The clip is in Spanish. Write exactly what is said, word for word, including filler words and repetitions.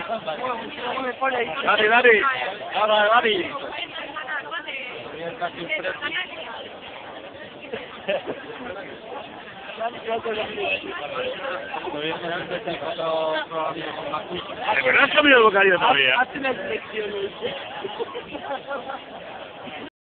Dale, dale. Ahora, dale. ¿De verdad has cambiado el vocabulario todavía?